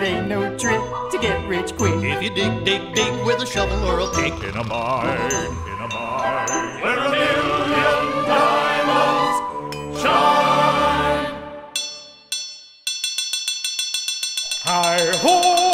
ain't no trick to get rich quick. If you dig, dig, dig with a shovel or a pick in a mine, where a million diamonds shine. Hi-ho!